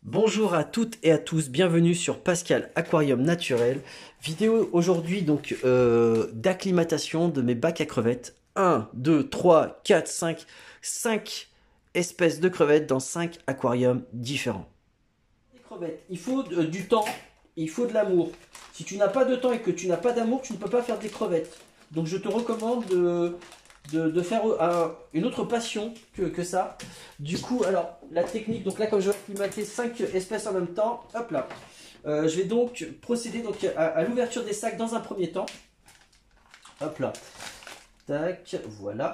Bonjour à toutes et à tous, bienvenue sur Pascal Aquarium Naturel. Vidéo aujourd'hui donc d'acclimatation de mes bacs à crevettes. 1, 2, 3, 4, 5, 5 espèces de crevettes dans 5 aquariums différents. Les crevettes, il faut du temps, il faut de l'amour. Si tu n'as pas de temps et que tu n'as pas d'amour, tu ne peux pas faire des crevettes. Donc je te recommande de faire une autre passion que ça. Du coup, alors, la technique, donc là, comme je vais acclimater 5 espèces en même temps, hop là. Je vais donc procéder donc, à l'ouverture des sacs dans un premier temps. Hop là. Tac, voilà.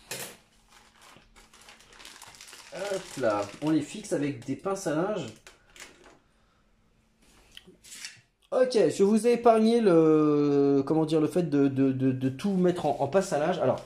Hop là. On les fixe avec des pinces à linge. Ok, je vous ai épargné le, comment dire, le fait de tout mettre en pince à linge. Alors,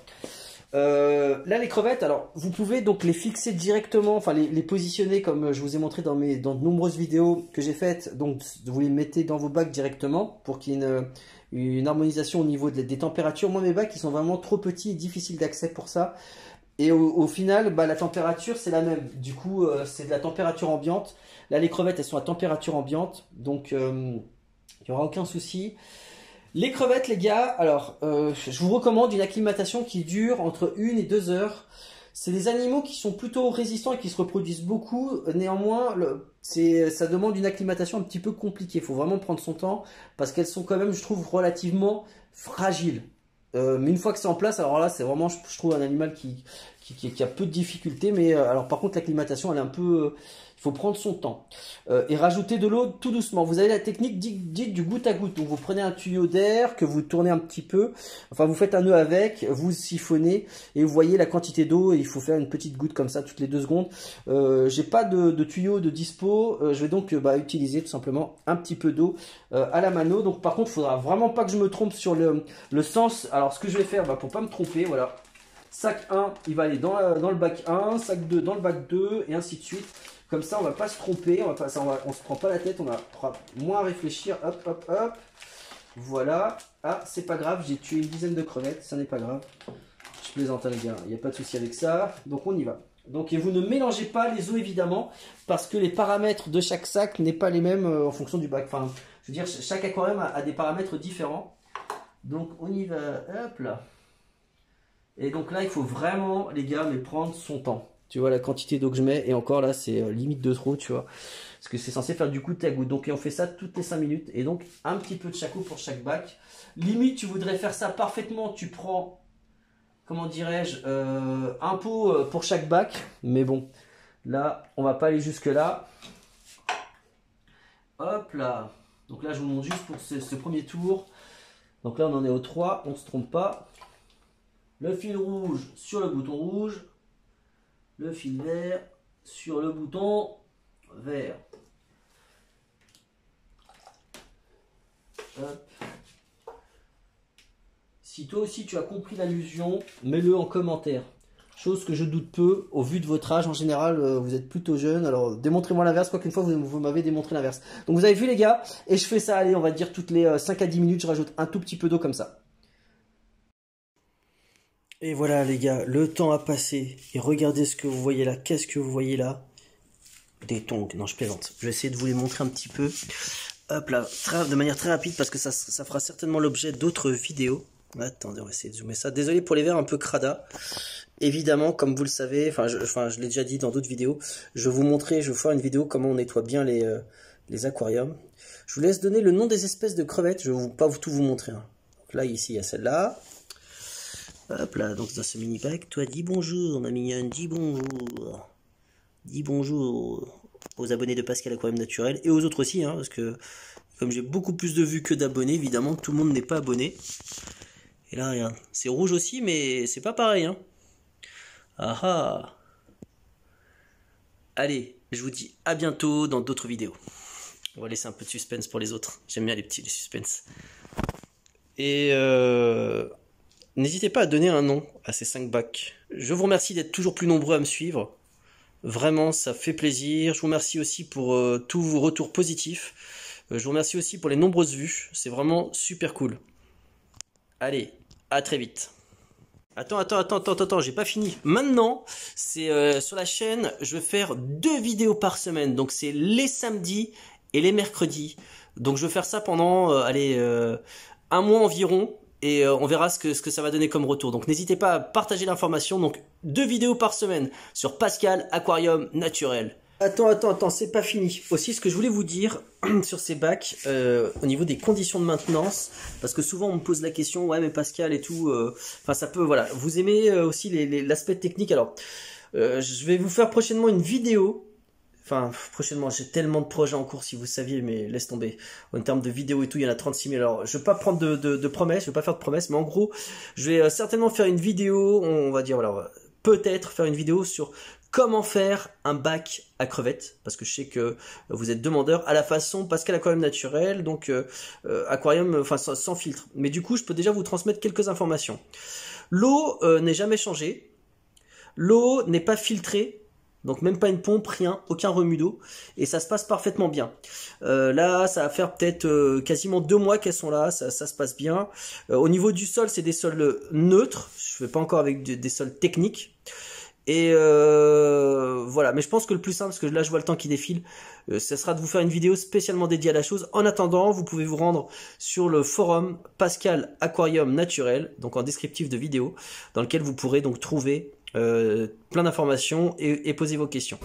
là les crevettes, alors vous pouvez donc les fixer directement, enfin les positionner comme je vous ai montré dans de nombreuses vidéos que j'ai faites. Donc vous les mettez dans vos bacs directement pour qu'il y ait une harmonisation au niveau des températures. Moi mes bacs ils sont vraiment trop petits et difficiles d'accès pour ça. Et au final, bah, la température c'est la même. Du coup c'est de la température ambiante. Là les crevettes elles sont à température ambiante, donc il n'y aura aucun souci. Les crevettes, les gars, alors, je vous recommande une acclimatation qui dure entre 1 et 2 heures. C'est des animaux qui sont plutôt résistants et qui se reproduisent beaucoup. Néanmoins, ça demande une acclimatation un petit peu compliquée. Il faut vraiment prendre son temps parce qu'elles sont quand même, je trouve, relativement fragiles. Mais une fois que c'est en place, alors là, c'est vraiment, je trouve, un animal qui a peu de difficultés. Mais alors, par contre, l'acclimatation, elle est un peu... il faut prendre son temps. Et rajouter de l'eau tout doucement. Vous avez la technique dite du goutte à goutte. Donc, vous prenez un tuyau d'air que vous tournez un petit peu. Enfin, vous faites un nœud avec, vous siphonnez et vous voyez la quantité d'eau. Il faut faire une petite goutte comme ça toutes les 2 secondes. J'ai pas de tuyau de dispo. Je vais donc utiliser tout simplement un petit peu d'eau à la mano. Donc, par contre, il faudra vraiment pas que je me trompe sur le sens. Alors, ce que je vais faire pour pas me tromper, voilà. Sac 1, il va aller dans le bac 1, sac 2 dans le bac 2 et ainsi de suite. Comme ça, on va pas se tromper, on se prend pas la tête, on va moins réfléchir. Hop, hop, hop. Voilà. Ah, c'est pas grave, j'ai tué une dizaine de crevettes, ça n'est pas grave. Je plaisante, hein, les gars, il n'y a pas de souci avec ça. Donc, on y va. Donc, et vous ne mélangez pas les eaux, évidemment, parce que les paramètres de chaque sac n'est pas les mêmes en fonction du bac. Enfin, je veux dire, chaque aquarium a des paramètres différents. Donc, on y va. Hop là. Et donc là, il faut vraiment, les gars, mais prendre son temps. Tu vois la quantité d'eau que je mets, et encore là, c'est limite de trop, tu vois. Parce que c'est censé faire du goutte à goutte. Donc on fait ça toutes les 5 minutes. Et donc, un petit peu de chaque eau pour chaque bac. Limite, tu voudrais faire ça parfaitement. Tu prends, comment dirais-je, un pot pour chaque bac. Mais bon, là, on va pas aller jusque là. Hop là. Donc là, je vous montre juste pour ce premier tour. Donc là, on en est au 3, on ne se trompe pas. Le fil rouge sur le bouton rouge. Le fil vert sur le bouton vert. Hop. Si toi aussi tu as compris l'allusion, mets-le en commentaire. Chose que je doute peu, au vu de votre âge en général, vous êtes plutôt jeune. Alors démontrez-moi l'inverse, quoi qu'une fois vous m'avez démontré l'inverse. Donc vous avez vu les gars, et je fais ça, allez, on va dire toutes les 5 à 10 minutes, je rajoute un tout petit peu d'eau comme ça. Et voilà les gars, le temps a passé. Et regardez ce que vous voyez là. Qu'est-ce que vous voyez là? Des tongs. Non, je plaisante. Je vais essayer de vous les montrer un petit peu. Hop là, de manière très rapide parce que ça fera certainement l'objet d'autres vidéos. Attendez, on va essayer de zoomer ça. Désolé pour les verres un peu crada. Évidemment, comme vous le savez, je l'ai déjà dit dans d'autres vidéos, je vais vous faire une vidéo comment on nettoie bien les aquariums. Je vous laisse donner le nom des espèces de crevettes. Je ne vais pas tout vous montrer. Hein. Donc là, ici, il y a celle-là. Hop là, donc dans ce mini pack, toi dis bonjour ma mignonne, dis bonjour. Dis bonjour aux abonnés de Pascal Aquarium Naturel et aux autres aussi, hein, parce que comme j'ai beaucoup plus de vues que d'abonnés, évidemment, tout le monde n'est pas abonné. Et là, regarde, c'est rouge aussi, mais c'est pas pareil. Hein. Ah ah. Allez, je vous dis à bientôt dans d'autres vidéos. On va laisser un peu de suspense pour les autres. J'aime bien les suspens. Et n'hésitez pas à donner un nom à ces 5 bacs. Je vous remercie d'être toujours plus nombreux à me suivre. Vraiment, ça fait plaisir. Je vous remercie aussi pour tous vos retours positifs. Je vous remercie aussi pour les nombreuses vues. C'est vraiment super cool. Allez, à très vite. Attends, j'ai pas fini. Maintenant, c'est sur la chaîne, je vais faire 2 vidéos par semaine. Donc c'est les samedis et les mercredis. Donc je vais faire ça pendant, un mois environ. Et on verra ce que ça va donner comme retour. Donc n'hésitez pas à partager l'information. Donc 2 vidéos par semaine sur Pascal Aquarium Naturel. Attends, c'est pas fini. Aussi, ce que je voulais vous dire sur ces bacs, au niveau des conditions de maintenance, parce que souvent on me pose la question, ouais mais Pascal et tout, enfin ça peut, voilà. Vous aimez aussi l'aspect technique. Alors, je vais vous faire prochainement une vidéo. Enfin, prochainement, j'ai tellement de projets en cours, si vous saviez, mais laisse tomber. En termes de vidéos et tout, il y en a 36 000. Alors, je ne vais pas prendre de promesses, je ne vais pas faire de promesses, mais en gros, je vais certainement faire une vidéo, on va dire, voilà, peut-être faire une vidéo sur comment faire un bac à crevettes, parce que je sais que vous êtes demandeur à la façon Pascal Aquarium Naturel, donc aquarium, enfin sans filtre. Mais du coup, je peux déjà vous transmettre quelques informations. L'eau n'est jamais changée, l'eau n'est pas filtrée. Donc même pas une pompe, rien, aucun remue d'eau. Et ça se passe parfaitement bien. Là, ça va faire peut-être quasiment 2 mois qu'elles sont là, ça se passe bien. Au niveau du sol, c'est des sols neutres. Je ne fais pas encore avec des sols techniques. Et voilà, mais je pense que le plus simple, parce que là je vois le temps qui défile, ça sera de vous faire une vidéo spécialement dédiée à la chose. En attendant, vous pouvez vous rendre sur le forum Pascal Aquarium Naturel, donc en descriptif de vidéo, dans lequel vous pourrez donc trouver plein d'informations et poser vos questions.